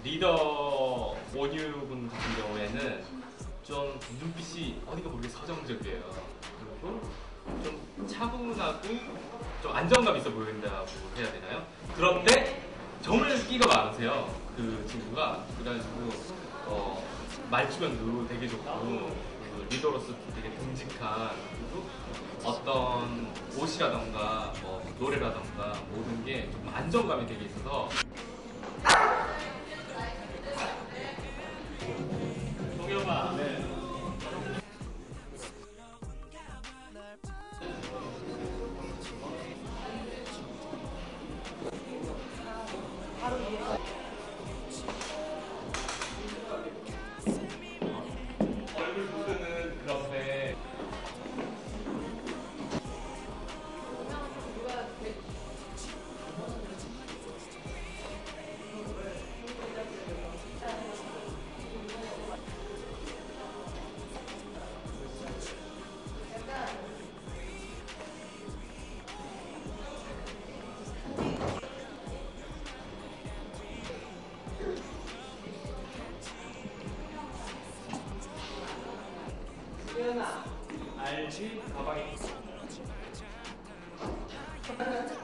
리더 원유분 같은 경우에는 좀 눈빛이 어디가 모르게 서정적이에요. 그리고 좀 차분하고 좀 안정감 있어 보인다고 해야 되나요? 그런데 정말 끼가 많으세요. 그 친구가. 그래가지고 말주변도 되게 좋고 그 리더로서 되게 듬직한, 그리고 어떤 옷이라던가 뭐 노래라던가 모든 게 좀 안정감이 되게 있어서. 동엽아. 네. 얼굴 부드는 그런데 RG 가방이